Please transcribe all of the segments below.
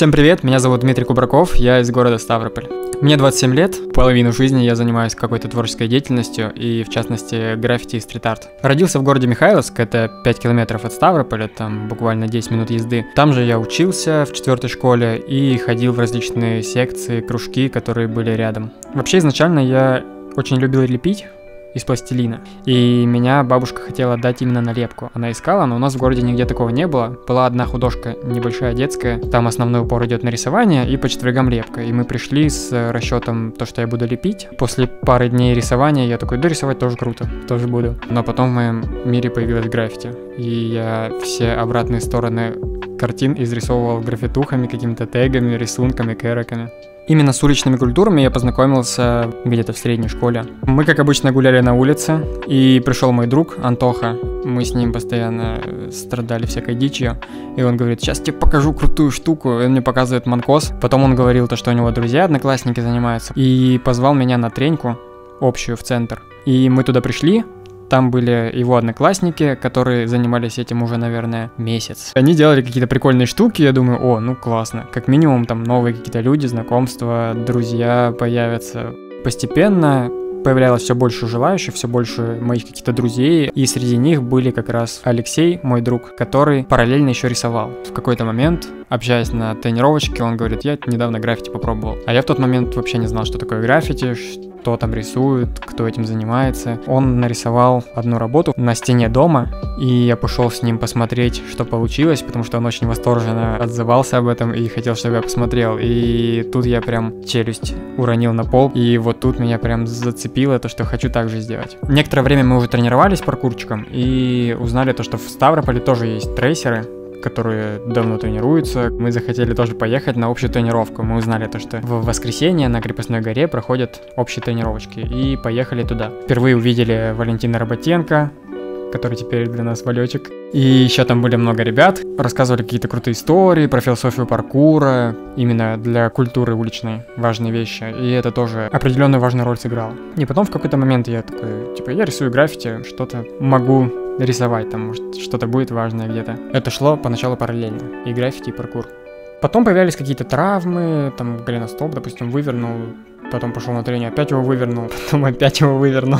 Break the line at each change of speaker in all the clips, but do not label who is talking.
Всем привет, меня зовут Дмитрий Кубраков, я из города Ставрополь. Мне 27 лет, половину жизни я занимаюсь какой-то творческой деятельностью и, в частности, граффити и стрит-арт. Родился в городе Михайловск, это 5 километров от Ставрополя, там буквально 10 минут езды. Там же я учился в 4-й школе и ходил в различные секции, кружки, которые были рядом. Вообще, изначально я очень любил лепить из пластилина. И меня бабушка хотела дать именно на лепку. Она искала, но у нас в городе нигде такого не было. Была одна художка небольшая детская, там основной упор идет на рисование и по четвергам лепка. И мы пришли с расчетом то, что я буду лепить. После пары дней рисования я такой, да, рисовать тоже круто, тоже буду. Но потом в моем мире появилась граффити. И я все обратные стороны картин изрисовывал граффитухами, какими-то тегами, рисунками, кэроками. Именно с уличными культурами я познакомился где-то в средней школе. Мы, как обычно, гуляли на улице, и пришел мой друг Антоха. Мы с ним постоянно страдали всякой дичью. И он говорит, сейчас тебе покажу крутую штуку. И он мне показывает манкос. Потом он говорил, что у него друзья, одноклассники занимаются. И позвал меня на треньку общую в центр. И мы туда пришли. Там были его одноклассники, которые занимались этим уже, наверное, месяц. Они делали какие-то прикольные штуки, я думаю, о, ну классно. Как минимум там новые какие-то люди, знакомства, друзья появятся. Постепенно появлялось все больше желающих, все больше моих каких-то друзей. И среди них были как раз Алексей, мой друг, который параллельно еще рисовал. В какой-то момент, общаясь на тренировочке, он говорит, я недавно граффити попробовал. А я в тот момент вообще не знал, что такое граффити, кто там рисует, кто этим занимается. Он нарисовал одну работу на стене дома, и я пошел с ним посмотреть, что получилось, потому что он очень восторженно отзывался об этом и хотел, чтобы я посмотрел. И тут я прям челюсть уронил на пол, и вот тут меня прям зацепило то, что хочу так же сделать. Некоторое время мы уже тренировались паркурчиком и узнали то, что в Ставрополе тоже есть трейсеры, которые давно тренируются. Мы захотели тоже поехать на общую тренировку. Мы узнали то, что в воскресенье на Крепостной горе проходят общие тренировочки. И поехали туда. Впервые увидели Валентина Работенко, который теперь для нас Валечек. И еще там были много ребят. Рассказывали какие-то крутые истории про философию паркура. Именно для культуры уличной важные вещи. И это тоже определенную важную роль сыграло. И потом в какой-то момент я такой, я рисую граффити, что-то могу рисовать, там, может, что-то будет важное где-то. Это шло поначалу параллельно, и граффити, и паркур. Потом появлялись какие-то травмы, там, голеностоп, допустим, вывернул, потом пошел на тренинг, опять его вывернул, потом опять его вывернул.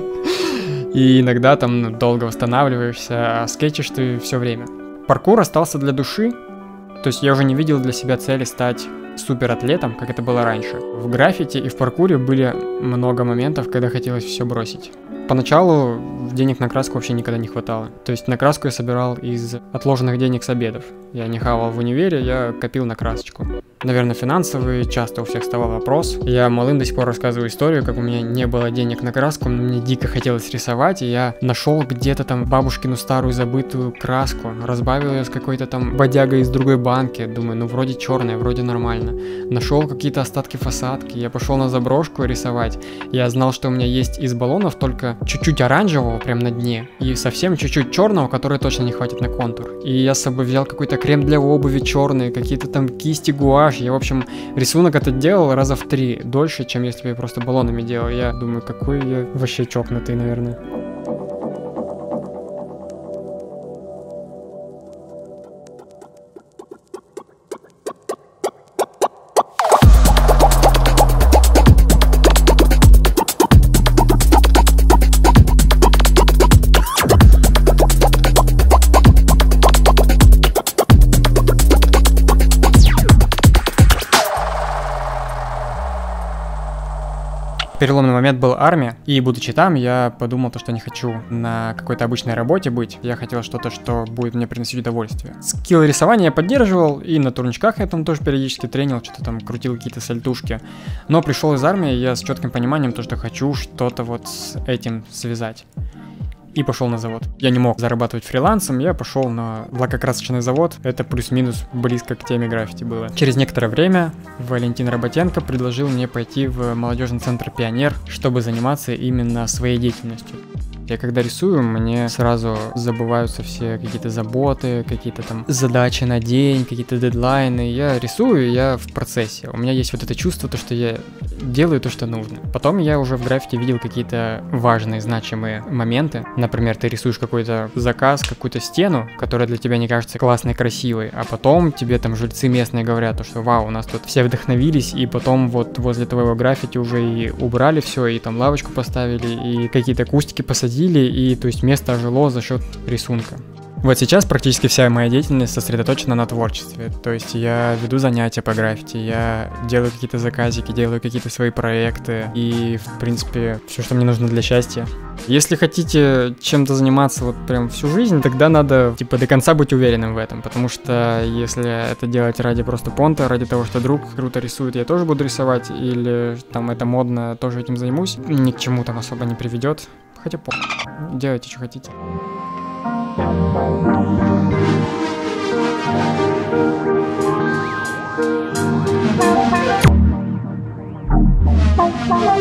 И иногда там долго восстанавливаешься, а скетчишь ты все время. Паркур остался для души, то есть я уже не видел для себя цели стать суператлетом, как это было раньше. В граффити и в паркуре были много моментов, когда хотелось все бросить. Поначалу денег на краску вообще никогда не хватало. То есть на краску я собирал из отложенных денег с обедов. Я не хавал в универе, я копил на красочку. Наверное, финансовый часто у всех вставал вопрос. Я малым до сих пор рассказываю историю, как у меня не было денег на краску, но мне дико хотелось рисовать, и я нашел где-то там бабушкину старую забытую краску, разбавил ее с какой-то там бодягой из другой банки. Думаю, ну вроде черная, вроде нормально. Нашел какие-то остатки фасадки, я пошел на заброшку рисовать. Я знал, что у меня есть из баллонов только чуть-чуть оранжевого прям на дне и совсем чуть-чуть черного, который точно не хватит на контур. И я с собой взял какой-то крем для обуви черный, какие-то там кисти, гуашь. Я, в общем, рисунок этот делал раза в 3 дольше, чем если бы я просто баллонами делал. Я думаю, какой я вообще чокнутый, наверное. Переломный момент был армия, и будучи там, я подумал, что не хочу на какой-то обычной работе быть. Я хотел что-то, что будет мне приносить удовольствие. Скилл рисования я поддерживал, и на турничках я там тоже периодически тренил, что-то там крутил какие-то сальтушки. Но пришел из армии, я с четким пониманием, что хочу что-то вот с этим связать. И пошел на завод. Я не мог зарабатывать фрилансом, я пошел на лакокрасочный завод. Это плюс-минус близко к теме граффити было. Через некоторое время Валентин Работенко предложил мне пойти в молодежный центр «Пионер», чтобы заниматься именно своей деятельностью. Я когда рисую, мне сразу забываются все какие-то заботы, какие-то там задачи на день, какие-то дедлайны. Я рисую, я в процессе. У меня есть вот это чувство, то, что я делаю то, что нужно. Потом я уже в граффити видел какие-то важные, значимые моменты. Например, ты рисуешь какой-то заказ, какую-то стену, которая для тебя не кажется классной, красивой, а потом тебе там жильцы местные говорят, что вау, у нас тут все вдохновились, и потом вот возле твоего граффити уже и убрали все, и там лавочку поставили, и какие-то кустики посадили, и то есть место ожило за счет рисунка. Вот сейчас практически вся моя деятельность сосредоточена на творчестве. То есть я веду занятия по граффити, я делаю какие-то заказики, делаю какие-то свои проекты и, в принципе, все, что мне нужно для счастья. Если хотите чем-то заниматься вот прям всю жизнь, тогда надо, типа, до конца быть уверенным в этом, потому что если это делать ради просто понта, ради того, что друг круто рисует, я тоже буду рисовать, или там это модно, тоже этим займусь, ни к чему там особо не приведет. Хотя делайте, что хотите. Bye.